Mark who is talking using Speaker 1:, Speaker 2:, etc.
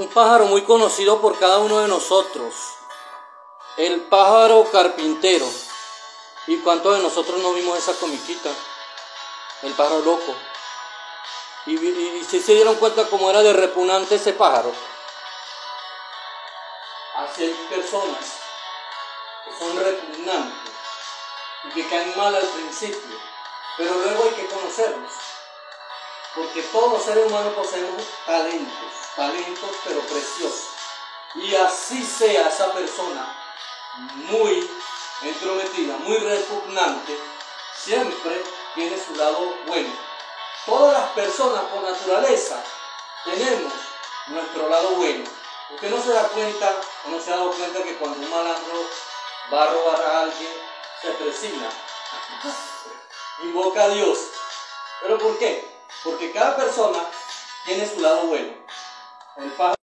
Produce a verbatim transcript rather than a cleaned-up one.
Speaker 1: pájaro muy conocido por cada uno de nosotros, el pájaro carpintero. ¿Y cuántos de nosotros no vimos esa comiquita? El pájaro loco. Y, y, y si se dieron cuenta cómo era de repugnante ese pájaro. Así hay personas que son repugnantes y que caen mal al principio, pero luego hay que conocerlos. Porque todos los seres humanos poseemos talentos, talentos pero preciosos. Y así sea esa persona muy entrometida, muy repugnante, siempre tiene su lado bueno. Todas las personas por naturaleza tenemos nuestro lado bueno. Usted no se da cuenta o no se ha dado cuenta que cuando un malandro va a robar a alguien, se presina, invoca a Dios. ¿Pero por qué? Porque cada persona tiene su lado bueno. El pájaro